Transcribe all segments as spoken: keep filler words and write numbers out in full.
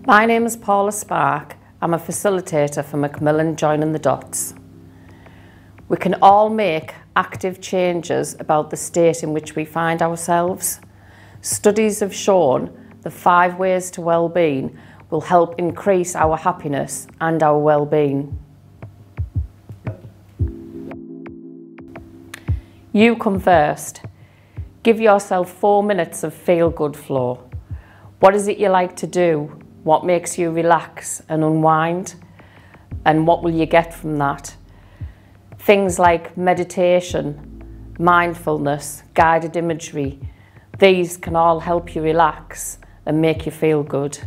My name is Paula Spark. I'm a facilitator for Macmillan Joining the Dots. We can all make active changes about the state in which we find ourselves. Studies have shown the five ways to well-being will help increase our happiness and our well-being. You come first. Give yourself four minutes of feel-good flow. What is it you like to do? What makes you relax and unwind? And what will you get from that? Things like meditation, mindfulness, guided imagery, these can all help you relax and make you feel good.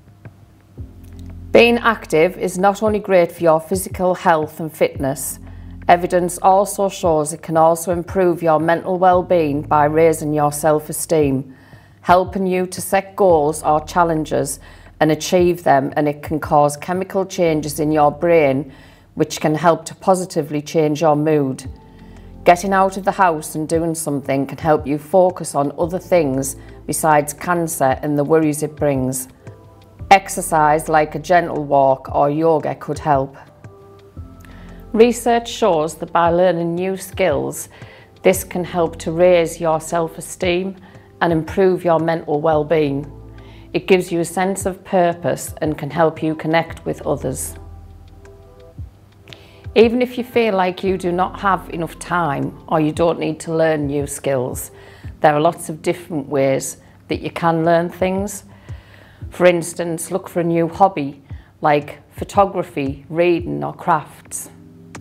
Being active is not only great for your physical health and fitness, evidence also shows it can also improve your mental well-being by raising your self-esteem, helping you to set goals or challenges and achieve them, and it can cause chemical changes in your brain which can help to positively change your mood. Getting out of the house and doing something can help you focus on other things besides cancer and the worries it brings. Exercise like a gentle walk or yoga could help. Research shows that by learning new skills, this can help to raise your self-esteem and improve your mental well-being. It gives you a sense of purpose and can help you connect with others. Even if you feel like you do not have enough time or you don't need to learn new skills, there are lots of different ways that you can learn things. For instance, look for a new hobby like photography, reading or crafts.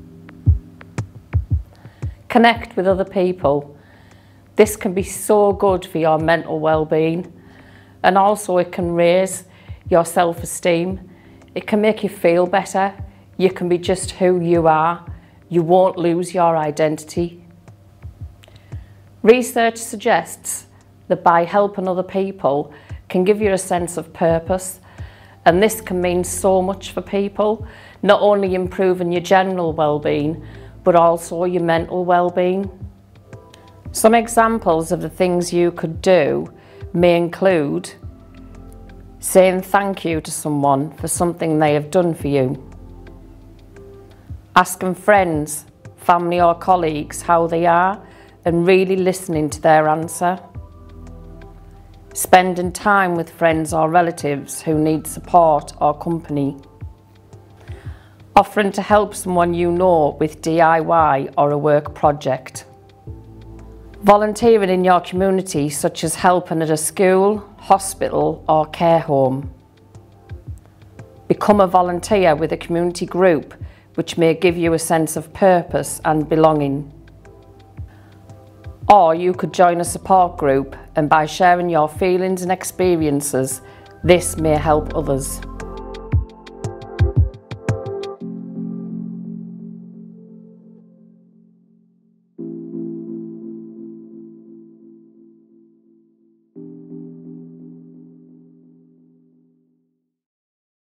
Connect with other people. This can be so good for your mental well-being, and also it can raise your self-esteem. It can make you feel better. You can be just who you are. You won't lose your identity. Research suggests that by helping other people can give you a sense of purpose, and this can mean so much for people, not only improving your general well-being, but also your mental well-being. Some examples of the things you could do may include saying thank you to someone for something they have done for you, asking friends, family or colleagues how they are and really listening to their answer, spending time with friends or relatives who need support or company, offering to help someone you know with D I Y or a work project, volunteering in your community, such as helping at a school, hospital or care home. Become a volunteer with a community group which may give you a sense of purpose and belonging. Or you could join a support group, and by sharing your feelings and experiences, this may help others.